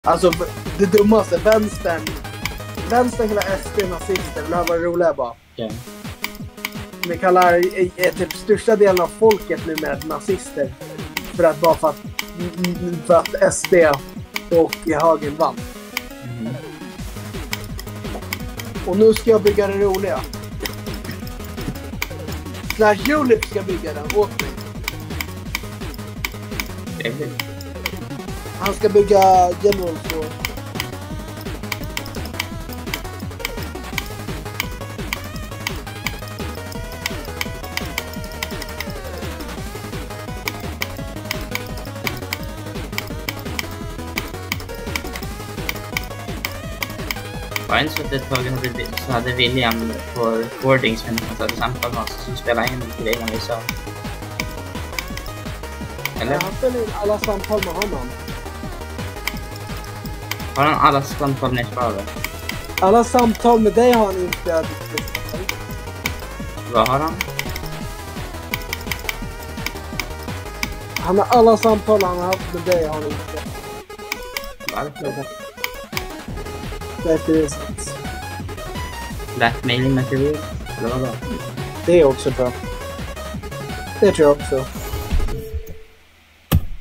Alltså det dummaste, vänstern kallar SD nazister. Det här var det roliga bara. Okay. Vi kallar typ största delen av folket numera nazister. För att SD och högern vann. Mm. Och nu ska jag bygga det roliga. Slash Julep ska bygga den åt mig. Han ska bygga General Store. Var det inte så att ett tag så hade William på recordings när han satt i samtal med oss som spelade in grejerna vi sa? Eller? Han spelar in alla samtal med honom. Har han alla samtal med Sparve? Alla samtal med dig har han inte. Vad har han? Han har alla samtal han har haft med dig har han inte. Varför? Därför är det sant. Blackmailing material? Eller vad? Det är också bra. Det tror jag också.